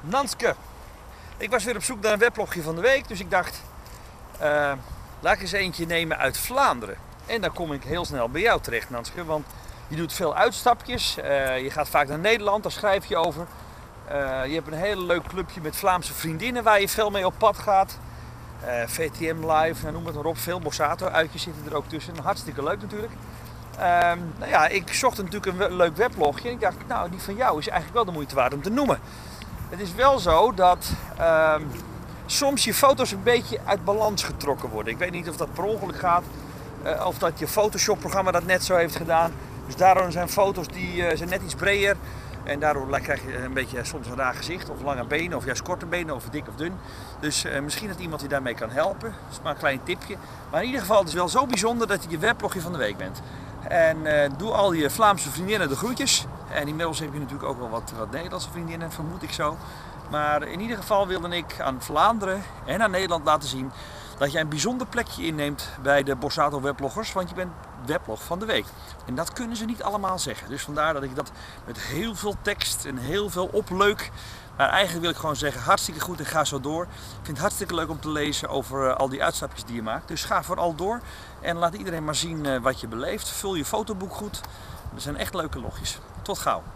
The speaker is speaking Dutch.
Nanske. Ik was weer op zoek naar een weblogje van de week, dus ik dacht, laat ik eens eentje nemen uit Vlaanderen. En dan kom ik heel snel bij jou terecht, Nanske, want je doet veel uitstapjes. Je gaat vaak naar Nederland, daar schrijf je over. Je hebt een heel leuk clubje met Vlaamse vriendinnen waar je veel mee op pad gaat. VTM Live, noem het maar op, veel Borsato-uitjes zitten er ook tussen. Hartstikke leuk natuurlijk. Nou ja, ik zocht natuurlijk een leuk weblogje en ik dacht, nou, die van jou is eigenlijk wel de moeite waard om te noemen. Het is wel zo dat soms je foto's een beetje uit balans getrokken worden. Ik weet niet of dat per ongeluk gaat, of dat je Photoshop-programma dat net zo heeft gedaan. Dus daarom zijn foto's die zijn net iets breder. En daardoor krijg je een beetje soms een raar gezicht, of lange benen, of juist korte benen, of dik of dun. Dus misschien dat iemand je daarmee kan helpen. Dat is maar een klein tipje. Maar in ieder geval, het is wel zo bijzonder dat je je weblogje van de week bent. En doe al je Vlaamse vriendinnen de groetjes. En inmiddels heb je natuurlijk ook wel wat Nederlandse vriendinnen, vermoed ik zo. Maar in ieder geval wilde ik aan Vlaanderen en aan Nederland laten zien dat jij een bijzonder plekje inneemt bij de Borsato webloggers, want je bent weblog van de week. En dat kunnen ze niet allemaal zeggen. Dus vandaar dat ik dat met heel veel tekst en heel veel opleuk. Maar eigenlijk wil ik gewoon zeggen, hartstikke goed en ga zo door. Ik vind het hartstikke leuk om te lezen over al die uitstapjes die je maakt. Dus ga vooral door en laat iedereen maar zien wat je beleeft. Vul je fotoboek goed. Er zijn echt leuke logjes. Tot gauw.